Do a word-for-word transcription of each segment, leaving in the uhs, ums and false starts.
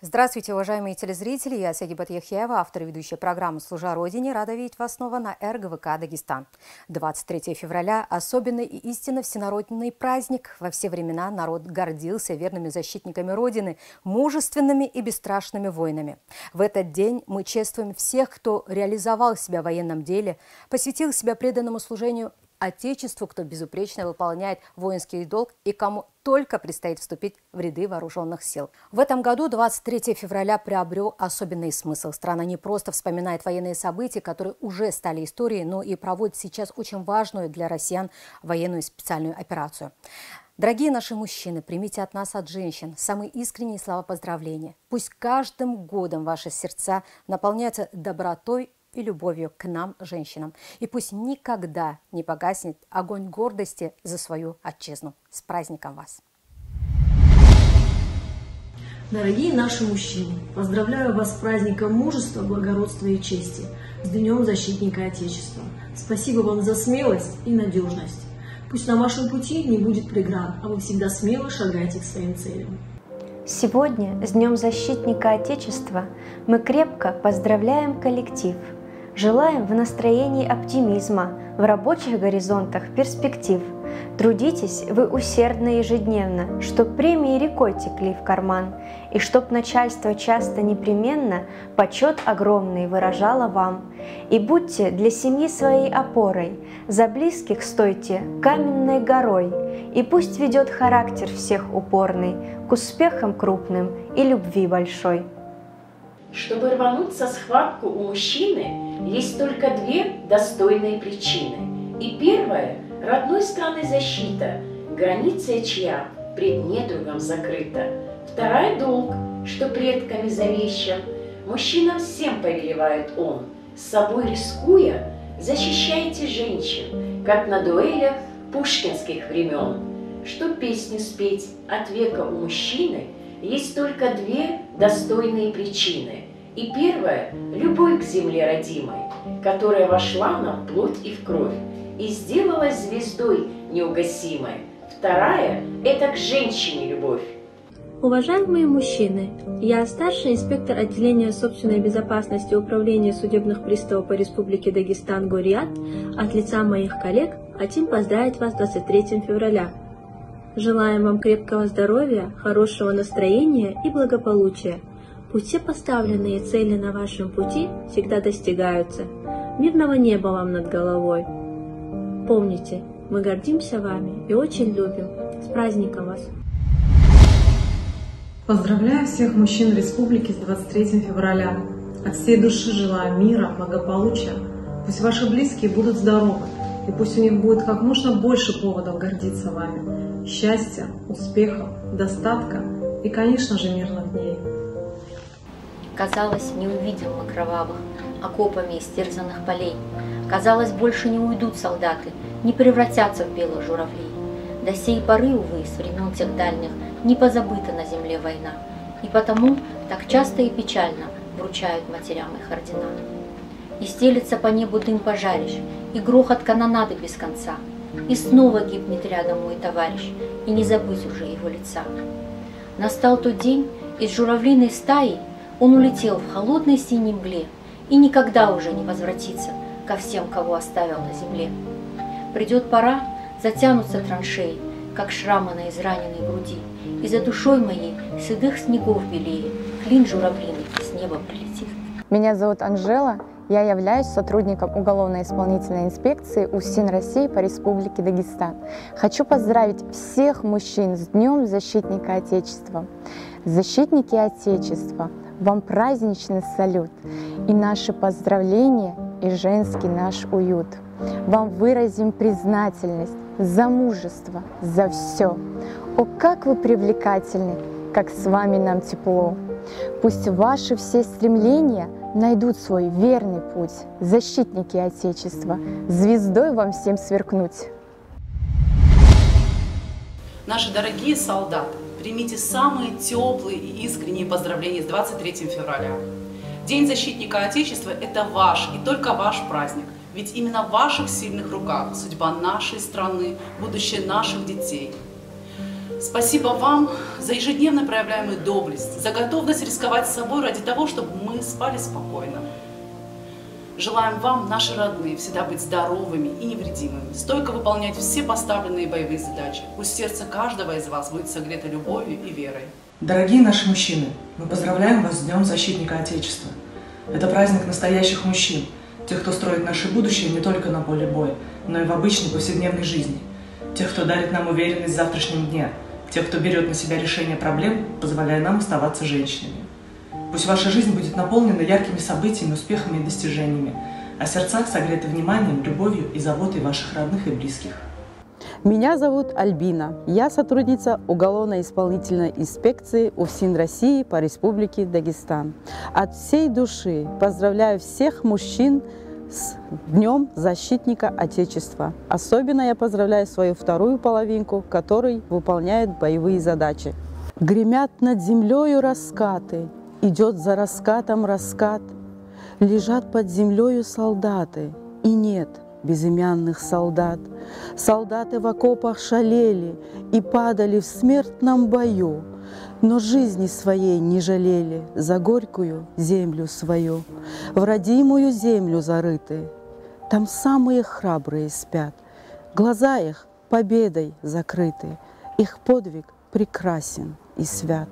Здравствуйте, уважаемые телезрители, я Сагибат Яхьева, автор и ведущая программы «Служа Родине». Рада видеть вас снова на эр гэ вэ ка «Дагестан». двадцать третьего февраля – особенный и истинно всенародный праздник. Во все времена народ гордился верными защитниками Родины, мужественными и бесстрашными воинами. В этот день мы чествуем всех, кто реализовал себя в военном деле, посвятил себя преданному служению Отечеству, кто безупречно выполняет воинский долг и кому только предстоит вступить в ряды вооруженных сил. В этом году двадцать третьего февраля приобрел особенный смысл. Страна не просто вспоминает военные события, которые уже стали историей, но и проводит сейчас очень важную для россиян военную специальную операцию. Дорогие наши мужчины, примите от нас, от женщин, самые искренние слова поздравления. Пусть каждым годом ваши сердца наполняются добротой и любовью к нам, женщинам. И пусть никогда не погаснет огонь гордости за свою отчизну. С праздником вас! Дорогие наши мужчины, поздравляю вас с праздником мужества, благородства и чести, с Днем Защитника Отечества. Спасибо вам за смелость и надежность. Пусть на вашем пути не будет преград, а вы всегда смело шагайте к своим целям. Сегодня, с Днем Защитника Отечества, мы крепко поздравляем коллектив. Желаем в настроении оптимизма, в рабочих горизонтах перспектив. Трудитесь вы усердно ежедневно, чтоб премии рекой текли в карман, и чтоб начальство часто непременно почет огромный выражало вам. И будьте для семьи своей опорой, за близких стойте каменной горой, и пусть ведет характер всех упорный к успехам крупным и любви большой. Чтобы рвануться в схватку у мужчины, есть только две достойные причины. И первая – родной страны защита, граница чья пред недругом закрыта. Вторая – долг, что предками завещан, мужчинам всем повелевает он. С собой рискуя, защищайте женщин, как на дуэлях пушкинских времен. Чтоб песню спеть от века у мужчины, есть только две достойные причины. И первая – любовь к земле родимой, которая вошла нам в плоть и в кровь и сделалась звездой неугасимой. Вторая – это к женщине любовь. Уважаемые мужчины, я старший инспектор отделения собственной безопасности Управления судебных приставов по Республике Дагестан Гурьят. От лица моих коллег хотим поздравить вас с двадцать третьим февраля. Желаем вам крепкого здоровья, хорошего настроения и благополучия. Пусть все поставленные цели на вашем пути всегда достигаются. Мирного неба вам над головой. Помните, мы гордимся вами и очень любим. С праздником вас! Поздравляю всех мужчин Республики с двадцать третьим февраля. От всей души желаю мира, благополучия. Пусть ваши близкие будут здоровы, и пусть у них будет как можно больше поводов гордиться вами. Счастья, успехов, достатка и, конечно же, мирных дней. Казалось, не увидим мы кровавых окопами истерзанных полей. Казалось, больше не уйдут солдаты, не превратятся в белых журавлей. До сей поры, увы, с времен тех дальних, не позабыта на земле война. И потому так часто и печально вручают матерям их ордена. И стелется по небу дым пожарищ, и грохот канонады без конца. И снова гибнет рядом мой товарищ, и не забыть уже его лица. Настал тот день, из журавлиной стаи он улетел в холодной синей мгле и никогда уже не возвратится ко всем, кого оставил на земле. Придет пора, затянутся траншеи, как шрамы на израненной груди, и за душой моей седых снегов белее клин журавлиный с неба прилетит. Меня зовут Анжела. Я являюсь сотрудником уголовно-исполнительной инспекции УФСИН России по Республике Дагестан. Хочу поздравить всех мужчин с Днем Защитника Отечества. Защитники Отечества, вам праздничный салют и наши поздравления и женский наш уют. Вам выразим признательность за мужество, за все. О, как вы привлекательны, как с вами нам тепло. Пусть ваши все стремления найдут свой верный путь. Защитники Отечества, звездой вам всем сверкнуть. Наши дорогие солдаты, примите самые теплые и искренние поздравления с двадцать третьим февраля. День Защитника Отечества – это ваш и только ваш праздник. Ведь именно в ваших сильных руках судьба нашей страны, будущее наших детей. Спасибо вам за ежедневно проявляемую доблесть, за готовность рисковать собой ради того, чтобы мы спали спокойно. Желаем вам, наши родные, всегда быть здоровыми и невредимыми, стойко выполнять все поставленные боевые задачи. Пусть сердце каждого из вас будет согрето любовью и верой. Дорогие наши мужчины, мы поздравляем вас с Днем Защитника Отечества. Это праздник настоящих мужчин, тех, кто строит наше будущее не только на поле боя, но и в обычной повседневной жизни. Тех, кто дарит нам уверенность в завтрашнем дне, тех, кто берет на себя решение проблем, позволяя нам оставаться женщинами. Пусть ваша жизнь будет наполнена яркими событиями, успехами и достижениями, а сердца согреты вниманием, любовью и заботой ваших родных и близких. Меня зовут Альбина. Я сотрудница уголовно-исполнительной инспекции УФСИН России по Республике Дагестан. От всей души поздравляю всех мужчин с Днем Защитника Отечества. Особенно я поздравляю свою вторую половинку, который выполняет боевые задачи. Гремят над землею раскаты, идет за раскатом раскат. Лежат под землею солдаты, и нет безымянных солдат. Солдаты в окопах шалели и падали в смертном бою, но жизни своей не жалели за горькую землю свою. В родимую землю зарыты, там самые храбрые спят, глаза их победой закрыты, их подвиг прекрасен и свят.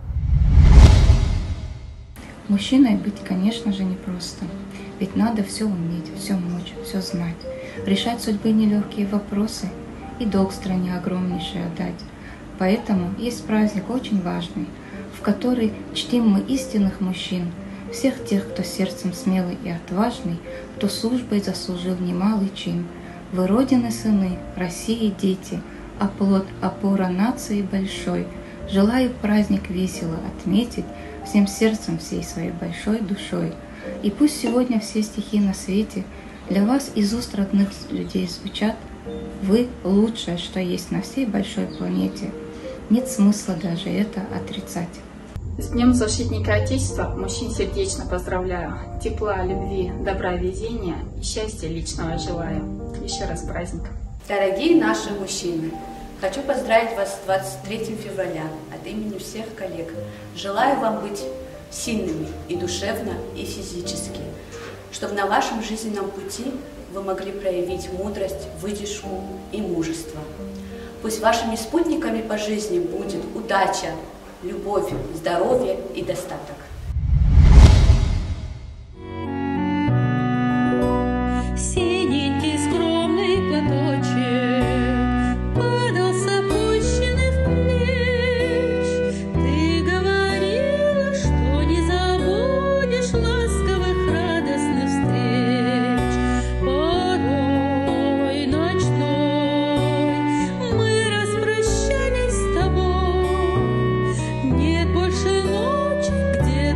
Мужчиной быть, конечно же, непросто. Ведь надо все уметь, все мочь, все знать, решать судьбы нелегкие вопросы и долг стране огромнейший отдать. Поэтому есть праздник очень важный, в который чтим мы истинных мужчин, всех тех, кто сердцем смелый и отважный, кто службой заслужил немалый чин. Вы Родины сыны, России дети, оплот, опора нации большой. Желаю праздник весело отметить всем сердцем, всей своей большой душой. И пусть сегодня все стихи на свете для вас из уст родных людей звучат. Вы лучшее, что есть на всей большой планете. Нет смысла даже это отрицать. С Днем Защитника Отечества мужчин сердечно поздравляю. Тепла, любви, добра, везения и счастья личного желаю. Еще раз праздник. Дорогие наши мужчины, хочу поздравить вас с двадцать третьим февраля от имени всех коллег. Желаю вам быть сильными и душевно, и физически, чтобы на вашем жизненном пути вы могли проявить мудрость, выдержку и мужество. Пусть вашими спутниками по жизни будет удача, любовь, здоровье и достаток. Синенький скромный платочек падал с опущенных плеч. Ты говорила, что не забудешь ласковых радостных встреч. Порой ночной мы распрощались с тобой. Нет больше ночи, где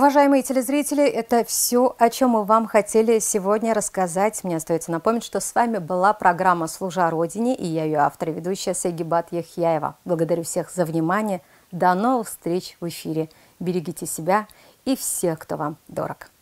Уважаемые телезрители, это все, о чем мы вам хотели сегодня рассказать. Мне остается напомнить, что с вами была программа «Служа Родине», и я ее автор и ведущая Сайгибат Яхьяева. Благодарю всех за внимание. До новых встреч в эфире. Берегите себя и всех, кто вам дорог.